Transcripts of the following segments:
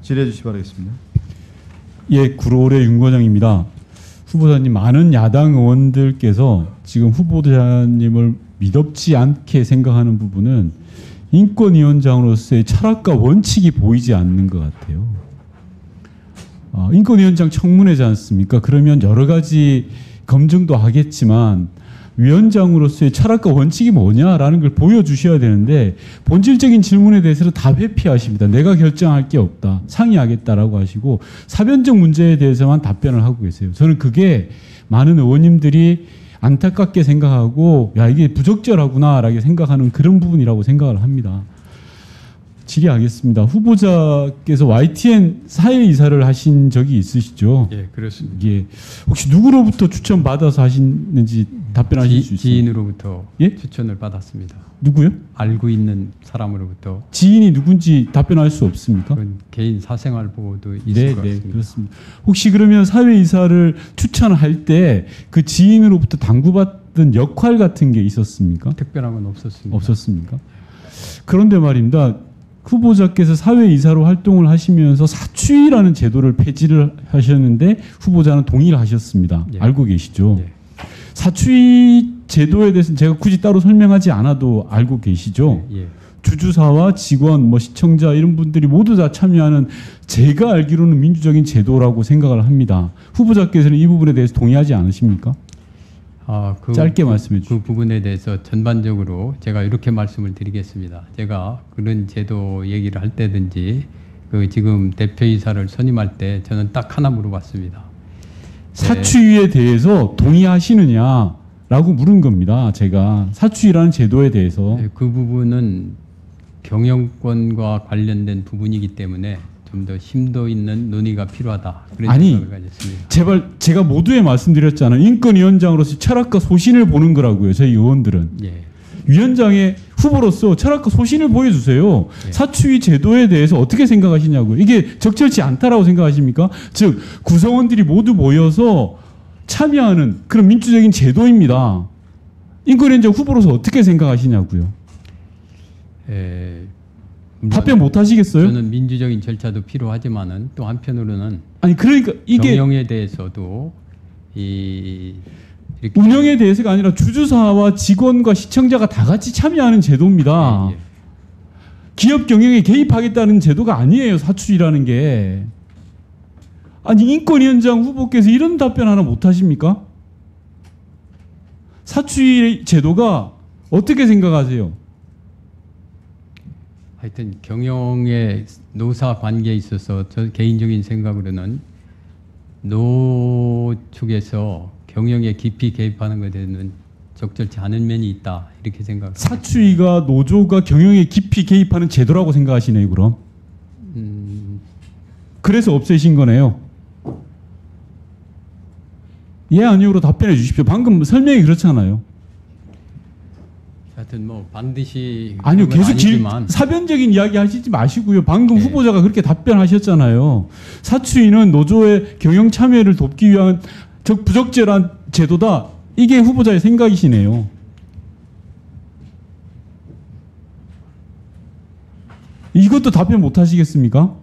질의해 주시기 바라겠습니다. 예, 구로울의 윤건영입니다. 후보자님, 많은 야당 의원들께서 지금 후보자님을 미덥지 않게 생각하는 부분은 인권위원장으로서의 철학과 원칙이 보이지 않는 것 같아요. 인권위원장 청문회지 않습니까? 그러면 여러 가지 검증도 하겠지만 위원장으로서의 철학과 원칙이 뭐냐라는 걸 보여주셔야 되는데 본질적인 질문에 대해서는 다 회피하십니다. 내가 결정할 게 없다. 상의하겠다라고 하시고 사변적 문제에 대해서만 답변을 하고 계세요. 저는 그게 많은 의원님들이 안타깝게 생각하고 야 이게 부적절하구나라고 생각하는 그런 부분이라고 생각을 합니다. 질의하겠습니다. 후보자께서 YTN 사회이사를 하신 적이 있으시죠? 예, 그렇습니다. 예, 혹시 누구로부터 추천받아서 하시는지 답변하실 수 있어요? 지인으로부터 예? 추천을 받았습니다. 누구요? 알고 있는 사람으로부터. 지인이 누군지 답변할 수 없습니까? 그건 개인 사생활 보호도 있을 네, 것 같습니다. 그렇습니다. 혹시 그러면 사회이사를 추천할 때 그 지인으로부터 당부받은 역할 같은 게 있었습니까? 특별한 건 없었습니다. 없었습니까? 그런데 말입니다. 후보자께서 사회이사로 활동을 하시면서 사추위라는 제도를 폐지를 하셨는데 후보자는 동의를 하셨습니다. 예. 알고 계시죠? 예. 사추위 제도에 대해서는 제가 굳이 따로 설명하지 않아도 알고 계시죠? 예. 주주사와 직원, 시청자 이런 분들이 모두 다 참여하는 제가 알기로는 민주적인 제도라고 생각을 합니다. 후보자께서는 이 부분에 대해서 동의하지 않으십니까? 짧게 말씀해 주시죠. 그 부분에 대해서 전반적으로 제가 이렇게 말씀을 드리겠습니다. 제가 그런 제도 얘기를 할 때든지 그 지금 대표이사를 선임할 때 저는 딱 하나 물어봤습니다. 사추위에 대해서 동의하시느냐라고 물은 겁니다. 제가 사추위라는 제도에 대해서. 그 부분은 경영권과 관련된 부분이기 때문에 좀 더 심도 있는 논의가 필요하다. 그런 생각을 가졌습니다. 제발 제가 모두에 말씀드렸잖아요. 인권위원장으로서 철학과 소신을 보는 거라고요. 저희 의원들은. 예. 위원장의 후보로서 철학과 소신을 보여주세요. 예. 사추위 제도에 대해서 어떻게 생각하시냐고요. 이게 적절치 않다라고 생각하십니까? 즉 구성원들이 모두 모여서 참여하는 그런 민주적인 제도입니다. 인권위원장 후보로서 어떻게 생각하시냐고요. 답변 못 하시겠어요? 저는 민주적인 절차도 필요하지만은 또 한편으로는 아니 그러니까 이게 경영에 대해서도 이렇게 운영에 대해서가 아니라 주주사와 직원과 시청자가 다 같이 참여하는 제도입니다. 예. 기업 경영에 개입하겠다는 제도가 아니에요. 사추위라는 게. 아니 인권위원장 후보께서 이런 답변 하나 못 하십니까? 사추위 제도가 어떻게 생각하세요? 하여튼 경영의 노사 관계에 있어서 저 개인적인 생각으로는 노 측에서 경영에 깊이 개입하는 것에 대해서는 적절치 않은 면이 있다 이렇게 생각합니다. 사추위가 노조가 경영에 깊이 개입하는 제도라고 생각하시네요. 그럼 그래서 없애신 거네요. 예 아니오로 답변해 주십시오. 방금 설명이 그렇잖아요. 하여튼 반드시 아니요 계속 아니지만 사변적인 이야기 하시지 마시고요. 방금 네. 후보자가 그렇게 답변하셨잖아요. 사추위는 노조의 경영 참여를 돕기 위한 부적절한 제도다. 이게 후보자의 생각이시네요. 이것도 답변 못 하시겠습니까?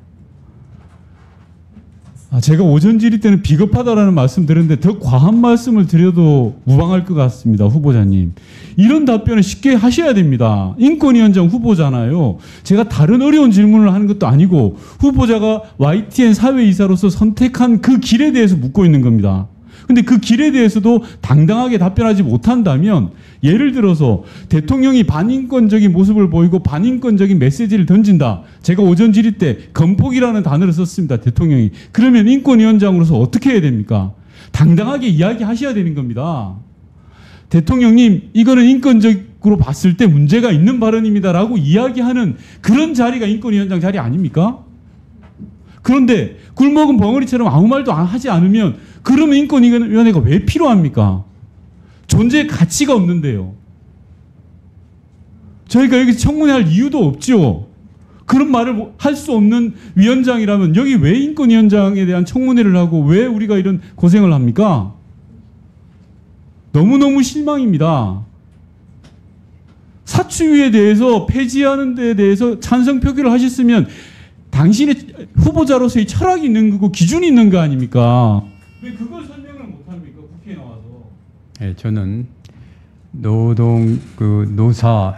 제가 오전 질의 때는 비겁하다라는 말씀 드렸는데 더 과한 말씀을 드려도 무방할 것 같습니다. 후보자님. 이런 답변을 쉽게 하셔야 됩니다. 인권위원장 후보잖아요. 제가 다른 어려운 질문을 하는 것도 아니고 후보자가 YTN 사회이사로서 선택한 그 길에 대해서 묻고 있는 겁니다. 근데 그 길에 대해서도 당당하게 답변하지 못한다면 예를 들어서 대통령이 반인권적인 모습을 보이고 반인권적인 메시지를 던진다. 제가 오전 질의 때 건폭이라는 단어를 썼습니다. 대통령이. 그러면 인권위원장으로서 어떻게 해야 됩니까? 당당하게 이야기하셔야 되는 겁니다. 대통령님 이거는 인권적으로 봤을 때 문제가 있는 발언입니다라고 이야기하는 그런 자리가 인권위원장 자리 아닙니까? 그런데 굴먹은 벙어리처럼 아무 말도 하지 않으면 그러면 인권위원회가 왜 필요합니까? 존재의 가치가 없는데요. 저희가 여기서 청문회할 이유도 없죠. 그런 말을 할 수 없는 위원장이라면 여기 왜 인권위원장에 대한 청문회를 하고 왜 우리가 이런 고생을 합니까? 너무너무 실망입니다. 사추위에 대해서 폐지하는 데 대해서 찬성 표기를 하셨으면 당신의 후보자로서의 철학이 있는 거고 기준이 있는 거 아닙니까? 왜 그걸 설명을 못합니까? 국회에 나와서. 예, 저는 노사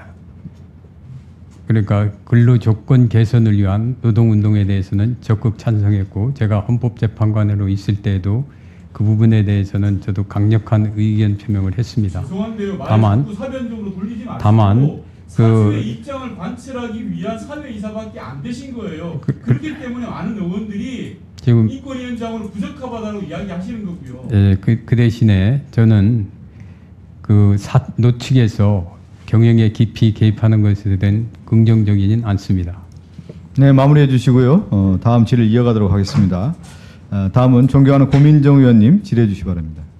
그러니까 근로 조건 개선을 위한 노동운동에 대해서는 적극 찬성했고 제가 헌법재판관으로 있을 때에도 그 부분에 대해서는 저도 강력한 의견 표명을 했습니다. 죄송한데요. 다만 사변적으로 돌리지 마시고 다만 사수의 입장을 관철하기 위한 사회이사밖에 안 되신 거예요. 그렇기 때문에 많은 의원들이 지금 인권위원장으로 부적합하다고 이야기하시는 거고요. 예, 그 대신에 저는 노측에서 경영에 깊이 개입하는 것에 대한 긍정적이진 않습니다. 네, 마무리해 주시고요. 다음 질의를 이어가도록 하겠습니다. 다음은 존경하는 고민정 의원님 질의해 주시기 바랍니다.